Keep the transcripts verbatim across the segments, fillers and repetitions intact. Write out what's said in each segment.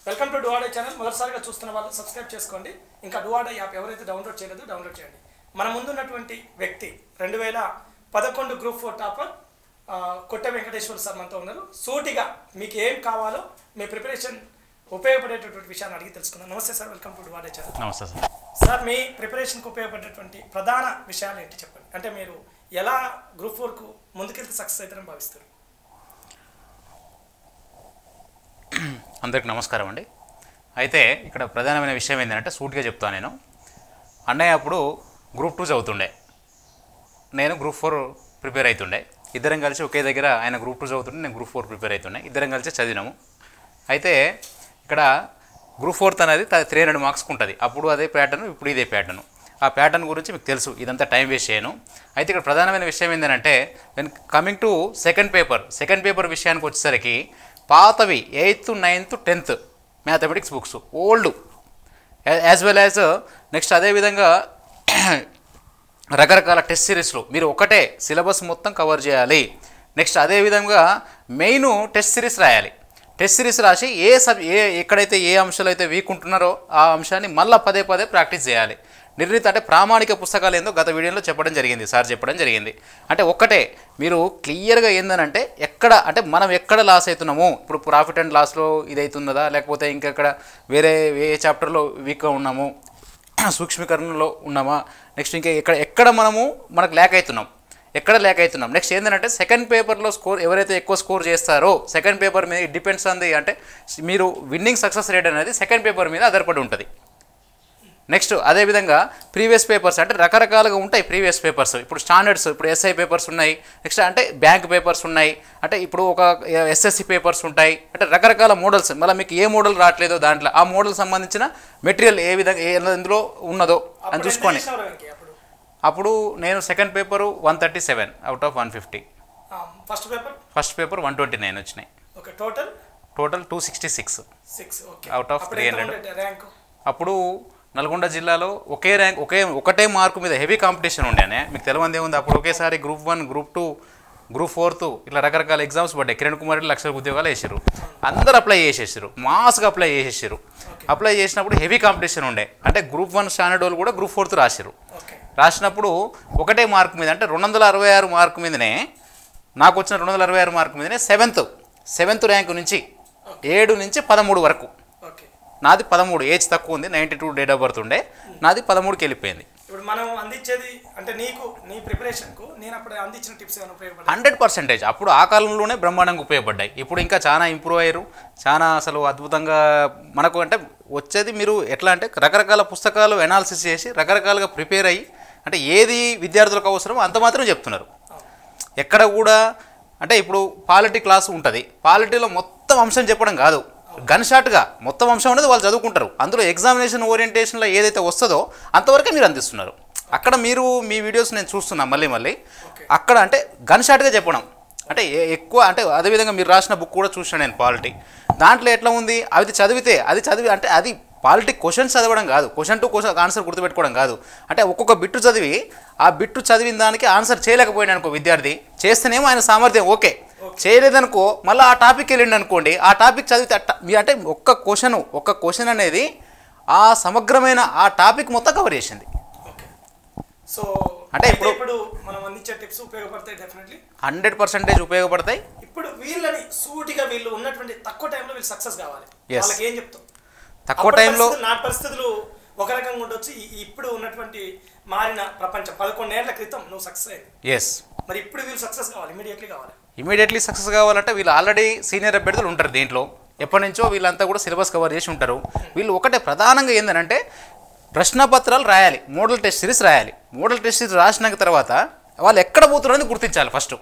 Welcome to డువాడే channel. మొదటిసారిగా చూస్తున్న వాళ్ళు సబ్స్క్రైబ్ చేసుకోండి. ఇంకా డువాడే యాప్ ఎవరైతే డౌన్లోడ్ చేయలేదో డౌన్లోడ్ చేయండి. మన ముందున్నటువంటి వ్యక్తి రెండు వేల పదకొండు గ్రూప్ ఫోర్ టాపర్ కొట్ట వెంకటేశ్వర సార్ మనతో ఉన్నారు. సూటిగా మీకు ఏం కావాలో మీ ప్రిపరేషన్ ఉపయోగపడేటటువంటి విషయాన్ని అడిగి తెలుసుకుందాం. నమస్తే సార్, వెల్కమ్ టు డువాడే ఛానల్. నమస్తే సార్. సార్, మీ ప్రిపరేషన్కి ఉపయోగపడేటువంటి ప్రధాన విషయాలు ఏంటి చెప్పండి. అంటే మీరు ఎలా గ్రూప్ ఫోర్కు ముందుకెళ్తే సక్సెస్ అవుతారని భావిస్తారు? అందరికి నమస్కారం అండి. అయితే ఇక్కడ ప్రధానమైన విషయం ఏంటంటే సూట్గా చెప్తాను. నేను అన్నయ్య అప్పుడు గ్రూప్ టూ చదువుతుండే, నేను గ్రూప్ ఫోర్ ప్రిపేర్ అవుతుండే. ఇద్దరం కలిసి ఒకే దగ్గర ఆయన గ్రూప్ టూ చదువుతుండే, నేను గ్రూప్ ఫోర్ ప్రిపేర్ అవుతుండే. ఇద్దరం కలిసి చదివినాము. అయితే ఇక్కడ గ్రూప్ ఫోర్త్ అనేది త్రీ హండ్రెడ్ మార్క్స్కి ఉంటుంది. అప్పుడు అదే ప్యాటర్న్, ఇప్పుడు ఇదే ప్యాటర్న్. ఆ ప్యాటర్న్ గురించి మీకు తెలుసు, ఇదంతా టైం వేస్ట్ చేయను. అయితే ఇక్కడ ప్రధానమైన విషయం ఏంటంటే when coming to second paper second paper విషయానికి వచ్చేసరికి పాతవి eighth ninth tenth mathematics books old as well as next అదేవిధంగా రకరకాల టెస్ట్ సిరీస్లు మీరు ఒకటే సిలబస్ మొత్తం కవర్ చేయాలి. నెక్స్ట్ అదేవిధంగా మెయిన్ టెస్ట్ సిరీస్ రాయాలి. టెస్ట్ సిరీస్ రాసి ఏ సబ్ ఏ ఎక్కడైతే ఏ అంశాలు అయితే వీక్ ఉంటున్నారో ఆ అంశాన్ని మళ్ళీ పదే పదే ప్రాక్టీస్ చేయాలి. నిర్ణీత అంటే ప్రామాణిక పుస్తకాలు ఏందో గత వీడియోలో చెప్పడం జరిగింది, సార్ చెప్పడం జరిగింది. అంటే ఒక్కటే మీరు క్లియర్గా ఏందనంటే ఎక్కడ అంటే మనం ఎక్కడ లాస్ అవుతున్నాము, ఇప్పుడు ప్రాఫిట్ అండ్ లాస్లో ఇది అవుతున్నదా, లేకపోతే ఇంకెక్కడ వేరే ఏ చాప్టర్లో వీక్గా ఉన్నాము, సూక్ష్మీకరణలో ఉన్నామా, నెక్స్ట్ ఇంకా ఎక్కడ ఎక్కడ మనము మనకు ల్యాక్ అవుతున్నాం, ఎక్కడ ల్యాక్ అవుతున్నాం. నెక్స్ట్ ఏంటంటే సెకండ్ పేపర్లో స్కోర్ ఎవరైతే ఎక్కువ స్కోర్ చేస్తారో సెకండ్ పేపర్ మీద ఇట్ డిపెండ్స్ ఆన్ ది అంటే మీరు విన్నింగ్ సక్సెస్ రేట్ అనేది సెకండ్ పేపర్ మీద ఆధారపడి ఉంటుంది. నెక్స్ట్ అదేవిధంగా ప్రీవియస్ పేపర్స్ అంటే రకరకాలుగా ఉంటాయి. ప్రీవియస్ పేపర్స్ ఇప్పుడు స్టాండర్డ్స్, ఇప్పుడు ఎస్ఐ పేపర్స్ ఉన్నాయి, నెక్స్ట్ అంటే బ్యాంక్ పేపర్స్ ఉన్నాయి, అంటే ఇప్పుడు ఒక ఎస్ఎస్సి పేపర్స్ ఉంటాయి, అంటే రకరకాల మోడల్స్. మళ్ళీ మీకు ఏ మోడల్ రావట్లేదో దాంట్లో ఆ మోడల్ సంబంధించిన మెటీరియల్ ఏ విధంగా ఏ ఎందులో ఉన్నదో అని చూసుకోండి. అప్పుడు నేను second paper one thirty seven out of one fifty first paper first paper one twenty nine వచ్చినాయి. Total total two sixty six out of three hundred. అప్పుడు నల్గొండ జిల్లాలో ఒకే ర్యాంక్ ఒకే ఒకటే మార్కు మీద హెవీ కాంపిటీషన్ ఉండేనే. మీకు తెలియంది ఏముంది, అప్పుడు ఒకేసారి group one group two group fourth ఇట్లా రకరకాల ఎగ్జామ్స్ పడ్డాయి. కిరణ్ కుమార్ రెడ్డి లక్షల ఉద్యోగాలు వేసారు, అందరూ అప్లై చేసేసారు, మాస్గా అప్లై చేసేసారు. అప్లై చేసినప్పుడు హెవీ కాంపిటీషన్ ఉండే, అంటే గ్రూప్ వన్ స్టాండర్డ్ వాళ్ళు కూడా గ్రూప్ ఫోర్త్ రాశారు. రాసినప్పుడు ఒకటే మార్కు మీద అంటే రెండు వందల అరవై ఆరు మార్కు మీదనే నాకు వచ్చిన రెండు వందల అరవై ఆరు మార్కు మీదనే సెవెంత్ సెవెంత్ ర్యాంకు నుంచి ఏడు నుంచి పదమూడు వరకు నాది పదమూడు, ఏజ్ తక్కువ ఉంది, ninety two date of birth ఉండే, నాది పదమూడుకి వెళ్ళిపోయింది. ఇప్పుడు మనం అందించేది అంటే నీకు నీ ప్రిపరేషన్కు నేను అప్పుడు అందించిన టిప్స్ ఏమైనా ఉపయోగపడ్డాయి? హండ్రెడ్ పర్సెంటేజ్ అప్పుడు ఆ కాలంలోనే బ్రహ్మాండంగా ఉపయోగపడ్డాయి. ఇప్పుడు ఇంకా చాలా ఇంప్రూవ్ అయ్యారు, చాలా అసలు అద్భుతంగా మనకు అంటే వచ్చేది. మీరు ఎట్లా అంటే రకరకాల పుస్తకాలు అనాలిసిస్ చేసి రకరకాలుగా ప్రిపేర్ అయ్యి అంటే ఏది విద్యార్థులకు అవసరమో అంత మాత్రం చెప్తున్నారు. ఎక్కడ కూడా అంటే ఇప్పుడు పాలిటీ క్లాస్ ఉంటుంది, పాలిటీలో మొత్తం అంశం చెప్పడం కాదు, గన్ షాట్గా మొత్తం అంశం అనేది వాళ్ళు చదువుకుంటారు. అందులో ఎగ్జామినేషన్ ఓరియంటేషన్లో ఏదైతే వస్తుందో అంతవరకే మీరు అందిస్తున్నారు. అక్కడ మీరు మీ వీడియోస్ నేను చూస్తున్నా మళ్ళీ మళ్ళీ అక్కడ అంటే గన్ షాట్గా చెప్పడం అంటే ఎక్కువ అంటే అదేవిధంగా మీరు రాసిన బుక్ కూడా చూసాను నేను పాలిటీ. దాంట్లో ఎట్లా ఉంది, అది చదివితే అది చదివి అంటే అది పాలిటీ క్వశ్చన్స్ చదవడం కాదు, క్వశ్చన్ టు క్వశ్చన్ ఆన్సర్ గుర్తుపెట్టుకోవడం కాదు. అంటే ఒక్కొక్క బిట్టు చదివి ఆ బిట్టు చదివిన దానికి ఆన్సర్ చేయలేకపోయినా అనుకో విద్యార్థి, చేస్తేనేమో ఆయన సామర్థ్యం ఓకే, చేయలేదనుకో మళ్ళీ ఆ టాపిక్ వెళ్ళిండి అనుకోండి, ఆ టాపిక్ చదివితే మీ అంటే ఒక్క క్వశ్చన్ ఒక్క క్వశ్చన్ అనేది ఆ సమగ్రమైన ఆ టాపిక్ మొత్తం కవర్ చేసింది. సో అంటే ఇప్పుడు ఇప్పుడు మనం అందించే టిప్స్ ఉపయోగపడతాయి, డెఫినెట్లీ హండ్రెడ్ పర్సెంటేజ్ ఉపయోగపడతాయి. ఇప్పుడు వీళ్ళని సూటిగా వీళ్ళు ఉన్నటువంటి తక్కువ టైంలో వీళ్ళు సక్సెస్ కావాలి, వాళ్ళకి ఏం చెప్తాం? తక్కువ టైంలో నా పరిస్థితులు ఒక రకంగా ఉండొచ్చు, ఇప్పుడు ఉన్నటువంటి మారిన ప్రపంచం పదకొండేళ్ల క్రితం నువ్వు సక్సెస్ అయింది. ఎస్, మరి ఇప్పుడు వీళ్ళు సక్సెస్ కావాలి, ఇమీడియట్లీ కావాలి. ఇమీడియట్లీ సక్సెస్ కావాలంటే వీళ్ళు ఆల్రెడీ సీనియర్ అభ్యర్థులు ఉంటారు దీంట్లో, ఎప్పటి నుంచో వీళ్ళంతా కూడా సిలబస్ కవర్ చేసి ఉంటారు. వీళ్ళు ఒకటే ప్రధానంగా ఏంటంటే ప్రశ్నపత్రాలు రాయాలి, మోడల్ టెస్ట్ సిరీస్ రాయాలి. మోడల్ టెస్ట్ సిరీస్ రాసిన తర్వాత వాళ్ళు ఎక్కడ పోతున్నారని గుర్తించాలి ఫస్ట్,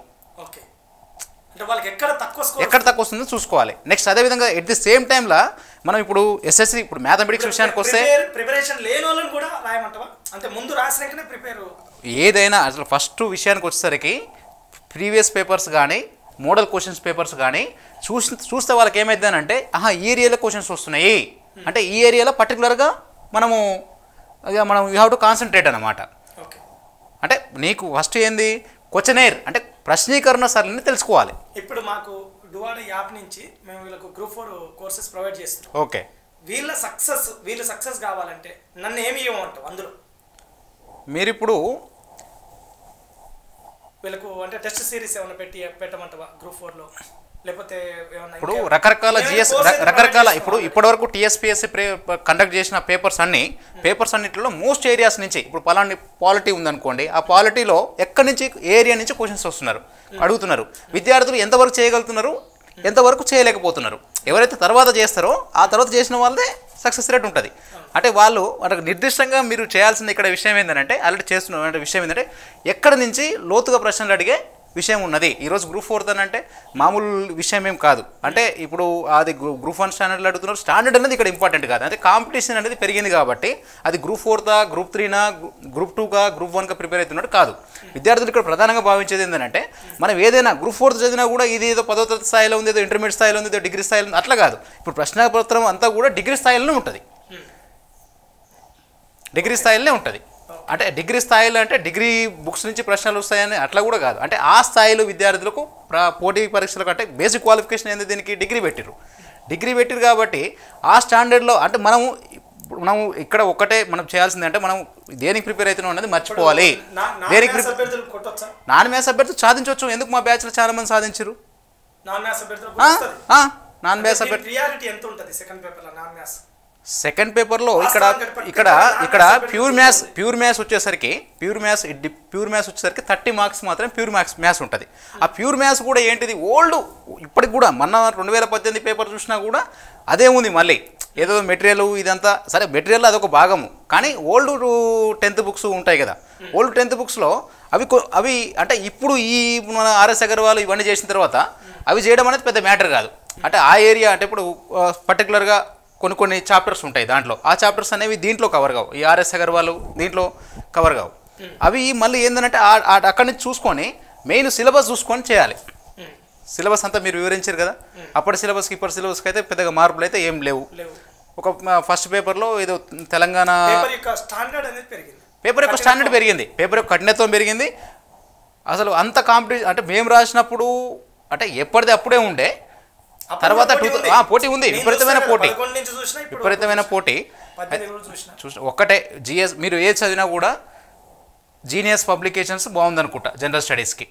ఎక్కడ తక్కువ వస్తుందో చూసుకోవాలి. నెక్స్ట్ అదేవిధంగా ఎట్ ది సేమ్ టైంలో మనం ఇప్పుడు ఎస్ఎస్సి ఇప్పుడు మ్యాథమెటిక్స్ విషయానికి వస్తే ప్రిపరేషన్ లేని వాళ్ళని కూడా రాయమంటావా? అంటే ముందు రాసినాకనే ప్రిపేర్ ఏదైనా అసలు ఫస్ట్ విషయానికి వచ్చేసరికి ప్రీవియస్ పేపర్స్ కానీ మోడల్ క్వశ్చన్స్ పేపర్స్ కానీ చూసి చూస్తే వాళ్ళకి ఏమైందని అంటే ఆహా ఈ ఏరియాలో క్వశ్చన్స్ వస్తున్నాయి అంటే ఈ ఏరియాలో పర్టికులర్గా మనము మనం యూ హ్యావ్ టు కాన్సన్ట్రేట్ అన్నమాట. అంటే నీకు ఫస్ట్ ఏంది క్వశ్చనేర్ అంటే ప్రశ్నీకరణ సరళిని తెలుసుకోవాలి. ఇప్పుడు మాకు డువాడా యాప్ నుంచి మేము వీళ్ళకు గ్రూప్ ఫోర్ కోర్సెస్ ప్రొవైడ్ చేస్తున్నాం. ఓకే, వీళ్ళ సక్సెస్ వీళ్ళు సక్సెస్ కావాలంటే నన్ను ఏమి ఇవ్వమంటావు అందులో? మీరు ఇప్పుడు వీళ్ళకు అంటే టెస్ట్ సిరీస్ ఏమైనా పెట్టి పెట్టమంటావా గ్రూప్ ఫోర్లో, లేకపోతే ఏమన్నా ఇప్పుడు రకరకాల జిఎస్ రకరకాల ఇప్పుడు ఇప్పటివరకు టీఎస్పీఎస్సీ కండక్ట్ చేసిన పేపర్స్ అన్ని పేపర్స్ అన్నింటిలో మోస్ట్ ఏరియాస్ నుంచి ఇప్పుడు పలాని పాలిటీ ఉందనుకోండి, ఆ పాలిటీలో ఎక్కడి నుంచి ఏరియా నుంచి క్వశ్చన్స్ వస్తున్నారు అడుగుతున్నారు. విద్యార్థులు ఎంతవరకు చేయగలుగుతున్నారు, ఎంతవరకు చేయలేకపోతున్నారు. ఎవరైతే తర్వాత చేస్తారో ఆ తర్వాత చేసిన వాళ్ళదే సక్సెస్ రేట్ ఉంటుంది. అంటే వాళ్ళు వాళ్ళకి నిర్దిష్టంగా మీరు చేయాల్సిన ఇక్కడ విషయం ఏంటంటే ఆల్రెడీ చేస్తున్న అంటే విషయం ఏంటంటే ఎక్కడి నుంచి లోతుగా ప్రశ్నలు అడిగే విషయం ఉన్నది. ఈరోజు గ్రూప్ ఫోర్త్ అని అంటే మామూలు విషయం ఏం కాదు. అంటే ఇప్పుడు అది గ్రూప్ వన్ స్టాండర్డ్లో అడుగుతున్నారు. స్టాండర్డ్ అనేది ఇక్కడ ఇంపార్టెంట్ కాదు. అంటే కాంపిటీషన్ అనేది పెరిగింది కాబట్టి అది గ్రూప్ ఫోర్తా గ్రూప్ త్రీనా గ్రూప్ టూగా గ్రూప్ వన్గా ప్రిపేర్ అవుతున్నట్టు కాదు. విద్యార్థులు ఇక్కడ ప్రధానంగా భావించేది ఏంటంటే మనం ఏదైనా గ్రూప్ ఫోర్త్ చదివినా కూడా ఇది ఏదో పదో తరగతి స్థాయిలో ఉంది, ఏదో ఇంటర్మీడియట్ స్థాయిలో ఉంది, ఏదో డిగ్రీ స్థాయిలో ఉంది, అట్లా కాదు. ఇప్పుడు ప్రశ్నపత్రం అంతా కూడా డిగ్రీ స్థాయిలోనే ఉంటుంది. డిగ్రీ స్థాయిలోనే ఉంటుంది. అంటే డిగ్రీ స్థాయిలో అంటే డిగ్రీ బుక్స్ నుంచి ప్రశ్నలు వస్తాయని అట్లా కూడా కాదు. అంటే ఆ స్థాయిలో విద్యార్థులకు పోటీ పరీక్షలకు అంటే బేసిక్ క్వాలిఫికేషన్ ఏంది దీనికి డిగ్రీ పెట్టిరు డిగ్రీ పెట్టిరు కాబట్టి ఆ స్టాండర్డ్లో అంటే మనము మనం ఇక్కడ ఒక్కటే మనం చేయాల్సింది అంటే మనం దేనికి ప్రిపేర్ అవుతున్నాం అనేది మర్చిపోవాలి. దేనికి నాన్ మ్యాథ్స్ అభ్యర్థులు సాధించవచ్చు. ఎందుకు మా బ్యాచ్లో చాలా మంది సాధించారు నాన్ మ్యాథ్స్ అభ్యర్థులు. సెకండ్ పేపర్లో ఇక్కడ ఇక్కడ ఇక్కడ ప్యూర్ మ్యాథ్స్ ప్యూర్ మ్యాథ్స్ వచ్చేసరికి ప్యూర్ మ్యాథ్స్ ప్యూర్ మ్యాథ్స్ వచ్చేసరికి థర్టీ మార్క్స్ మాత్రమే ప్యూర్ మ్యాథ్స్ మ్యాథ్స్ ఉంటుంది. ఆ ప్యూర్ మ్యాథ్స్ కూడా ఏంటిది ఓల్డ్ ఇప్పటికి కూడా మొన్న రెండు వేల పద్దెనిమిది పేపర్ చూసినా కూడా అదే ఉంది. మళ్ళీ ఏదో మెటీరియల్ ఇదంతా సరే మెటీరియల్ అదొక భాగము, కానీ ఓల్డ్ టెన్త్ బుక్స్ ఉంటాయి కదా, ఓల్డ్ టెన్త్ బుక్స్లో అవి అవి అంటే ఇప్పుడు ఈ మన ఆర్ఎస్ అగర్వాల్ ఇవన్నీ చేసిన తర్వాత అవి చేయడం అనేది పెద్ద మ్యాటర్ కాదు. అంటే ఆ ఏరియా అంటే ఇప్పుడు పర్టికులర్గా కొన్ని కొన్ని చాప్టర్స్ ఉంటాయి దాంట్లో, ఆ చాప్టర్స్ అనేవి దీంట్లో కవర్ కావు. ఈ ఆర్ఎస్ అగర్వాల్ దీంట్లో కవర్ కావు. అవి మళ్ళీ ఏంటంటే అక్కడి నుంచి చూసుకొని మెయిన్ సిలబస్ చూసుకొని చేయాలి. సిలబస్ అంతా మీరు వివరించారు కదా, అప్పటి సిలబస్కి ఇప్పటి సిలబస్కి అయితే పెద్దగా మార్పులు అయితే ఏం లేవు. ఒక ఫస్ట్ పేపర్లో ఏదో తెలంగాణ పేపర్ యొక్క స్టాండర్డ్ పెరిగింది, పేపర్ యొక్క కఠినత్వం పెరిగింది. అసలు అంత కాంపిటీషన్ అంటే మేము రాసినప్పుడు అంటే ఎప్పటిది అప్పుడే ఉండే, తర్వాత టూ పోటీ ఉంది, విపరీతమైన పోటీ విపరీతమైన పోటీ చూసిన ఒక్కటే జిఎస్ మీరు ఏది చదివినా కూడా జీనియస్ పబ్లికేషన్స్ బాగుందనుకుంటా. జనరల్ స్టడీస్కి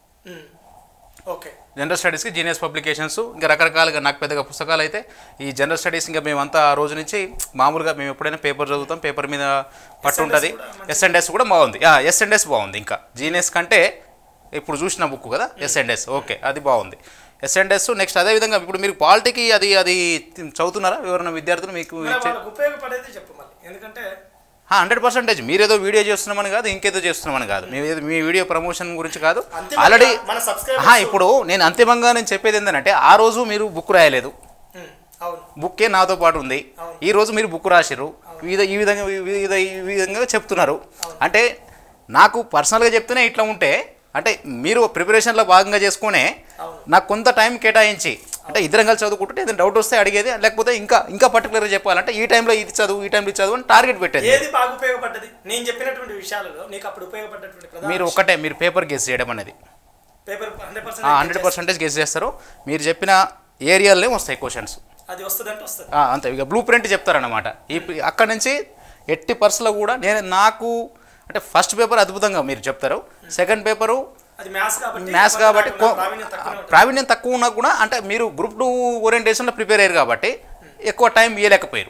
ఓకే జనరల్ స్టడీస్కి జీనియస్ పబ్లికేషన్స్ ఇంకా రకరకాలుగా నాకు పెద్దగా పుస్తకాలు అయితే ఈ జనరల్ స్టడీస్ ఇంకా మేమంతా ఆ రోజు నుంచి మామూలుగా మేము ఎప్పుడైనా పేపర్ చదువుతాం, పేపర్ మీద పట్టు ఉంటుంది. ఎస్ అండ్ ఎస్ కూడా బాగుంది, ఎస్ అండ్ ఎస్ బాగుంది. ఇంకా జీనియస్ కంటే ఇప్పుడు చూసిన బుక్ కదా ఎస్ అండ్ ఎస్, ఓకే అది బాగుంది ఎస్ అండ్ ఎస్. నెక్స్ట్ అదేవిధంగా ఇప్పుడు మీరు పాలిటీకి అది అది చదువుతున్నారా ఎవరైనా విద్యార్థులు మీకు ఉపయోగపడేది చెప్పు మళ్ళీ, ఎందుకంటే హండ్రెడ్ పర్సెంటేజ్ మీరేదో వీడియో చేస్తున్నామని కాదు, ఇంకేదో చేస్తున్నామని కాదు, మీ మీ వీడియో ప్రమోషన్ గురించి కాదు. ఆల్రెడీ ఇప్పుడు నేను అంతిమంగా నేను చెప్పేది ఏంటంటే ఆ రోజు మీరు బుక్ రాయలేదు, బుక్కే నాతో పాటు ఉంది. ఈ రోజు మీరు బుక్ రాసిరు, ఈ విధంగా ఈ విధంగా చెప్తున్నారు. అంటే నాకు పర్సనల్గా చెప్తేనే ఇట్లా ఉంటే అంటే మీరు ప్రిపరేషన్లో భాగంగా చేసుకునే నాకు కొంత టైం కేటాయించి అంటే ఇద్దరం కలిసి చదువుకుంటుంటే ఏదైనా డౌట్ వస్తే అడిగేది, లేకపోతే ఇంకా ఇంకా పర్టికులర్గా చెప్పాలంటే ఈ టైంలో ఇది చదువు ఈ టైంలో ఇది చదువు అని టార్గెట్ పెట్టేది. ఏది బాగా ఉపయోగపడ్డది నేను చెప్పినటువంటి విషయాలలో నీకు అప్పుడు ఉపయోగపడ్డటువంటి మీరు ఒకటే మీరు పేపర్ గెస్ చేయడం అనేది పేపర్ హండ్రెడ్ పర్సెంటేజ్ గెస్ చేస్తారు. మీరు చెప్పిన ఏరియాలోనే వస్తాయి క్వశ్చన్స్, అది వస్తుందంటే వస్తుంది అంతే. ఇక బ్లూ ప్రింట్ చెప్తారన్నమాట. ఈ అక్కడ నుంచి ఎట్టి పర్సులో కూడా నేను నాకు అంటే ఫస్ట్ పేపర్ అద్భుతంగా మీరు చెప్తారు, సెకండ్ పేపరు మ్యాథ్స్ కాబట్టి ప్రావీణ్యం తక్కువ ఉన్నా కూడా అంటే మీరు గ్రూప్ టూ ఓరియంటేషన్లో ప్రిపేర్ అయ్యారు కాబట్టి ఎక్కువ టైం ఇవ్వలేకపోయారు.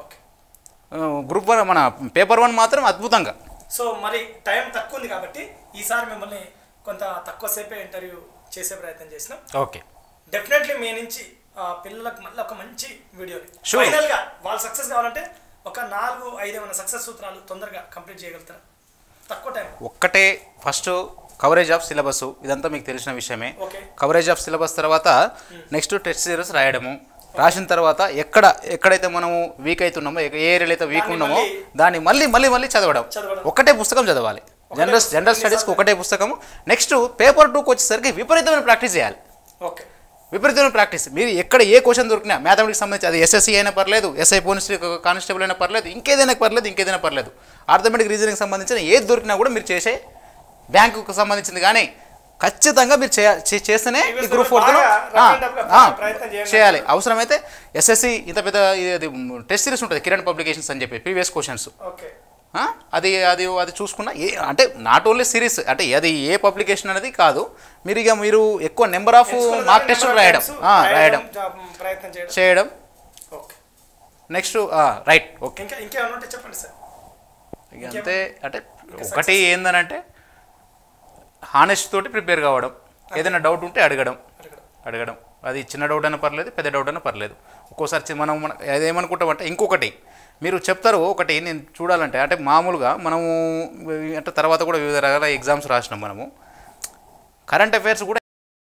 గ్రూప్ వన్ మన పేపర్ వన్ మాత్రం అద్భుతంగా. సో మరి టైం తక్కువ ఉంది కాబట్టి ఈసారి మిమ్మల్ని కొంత తక్కువ సేపే ఇంటర్వ్యూ చేసే ప్రయత్నం చేసినాం. ఓకే డెఫినెట్లీ మీ నుంచి పిల్లలకు మళ్ళీ ఒక మంచి వీడియో ఫైనల్గా వాళ్ళు సక్సెస్ కావాలంటే ఒక నాలుగు ఐదు ఏమైనా సక్సెస్ సూత్రాలు తొందరగా కంప్లీట్ చేయగలుగుతారా తక్కువ టైం? ఒక్కటే ఫస్ట్ కవరేజ్ ఆఫ్ సిలబస్, ఇదంతా మీకు తెలిసిన విషయమే. కవరేజ్ ఆఫ్ సిలబస్ తర్వాత నెక్స్ట్ టెస్ట్ సిరీస్ రాయడము, రాసిన తర్వాత ఎక్కడ ఎక్కడైతే మనము వీక్ అవుతున్నామో ఏ ఏరియాలో అయితే వీక్ ఉన్నామో దాన్ని మళ్ళీ మళ్ళీ మళ్ళీ చదవడం. ఒకటే పుస్తకం చదవాలి, జనరల్ జనరల్ స్టడీస్కి ఒకటే పుస్తకము. నెక్స్ట్ పేపర్ టూకి వచ్చేసరికి విపరీతమైన ప్రాక్టీస్ చేయాలి. ఓకే విపరీతమైన ప్రాక్టీస్. మీరు ఎక్కడ ఏ క్వశ్చన్ దొరికినా మ్యాథమెటిక్స్ సంబంధించి అది ఎస్ఎస్సీ అయినా పర్లేదు, ఎస్ఐ పోలీస్ కానిస్టేబుల్ అయినా పర్లేదు, ఇంకేదైనా పర్లేదు ఇంకేదైనా పర్లేదు, ఆర్థమెటిక్ రీజనింగ్ సంబంధించిన ఏది దొరికినా కూడా మీరు చేసే బ్యాంకుకు సంబంధించింది కానీ ఖచ్చితంగా మీరు చేయ చే- చేస్తేనే ఈ Previous గ్రూప్ లో ఫోర్త్లో బాగా rough and tough ప్రయత్నం చేయండి. చేయాలి. అవసరమైతే ఎస్ఎస్సి ఇంత పెద్ద ఇది టెస్ట్ సిరీస్ ఉంటుంది కిరణ్ పబ్లికేషన్స్ అని చెప్పి ప్రీవియస్ క్వశ్చన్స్ ఓకే అది అది అది చూసుకున్న ఏ అంటే నాట్ ఓన్లీ సిరీస్ అంటే అది ఏ పబ్లికేషన్ అనేది కాదు, మీరు ఇక మీరు ఎక్కువ నెంబర్ ఆఫ్ మార్క్ టెస్టులు రాయడం ఆ, రాయడం ప్రయత్నం చేయడం చేయడం ఓకే నెక్స్ట్ రైట్ ఓకే. ఇంకా ఇంకేమైనా ఉంటే చెప్పండి సార్. ఇక అంతే అంటే ఒకటి ఏందనంటే హానెస్ట్ తోటి ప్రిపేర్ కావడం, ఏదైనా డౌట్ ఉంటే అడగడం అడగడం అది చిన్న డౌట్ అయినా పర్లేదు, పెద్ద డౌట్ అయినా పర్లేదు. ఒక్కోసారి చి- మనం మన అదేమనుకుంటామంటే ఇంకొకటి మీరు చెప్తారు ఒకటి నేను చూడాలంటే అంటే మామూలుగా మనము అంటే తర్వాత కూడా వివిధ రకాల ఎగ్జామ్స్ రాసినాం మనము కరెంట్ అఫైర్స్ కూడా